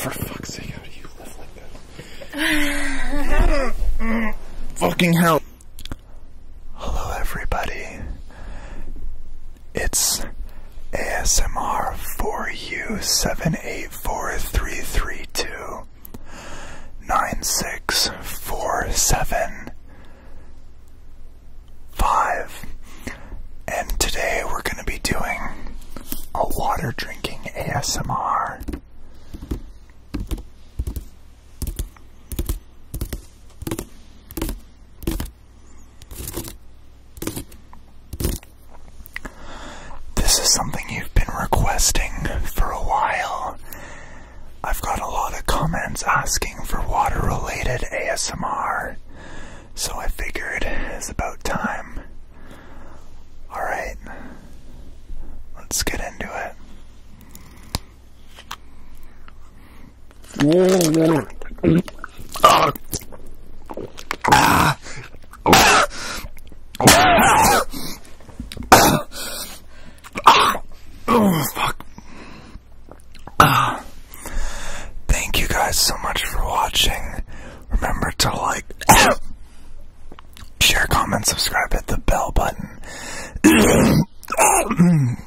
For fuck's sake, how do you live like this? Fucking hell. Hello everybody. It's ASMR for you 784-332 96475. And today we're going to be doing a water drinking ASMR. This is something you've been requesting for a while. I've got a lot of comments asking for water-related ASMR, so I figured it's about time. Alright, let's get into it. Oh, fuck. Thank you guys so much for watching. Remember to like, share, comment, subscribe, hit the bell button.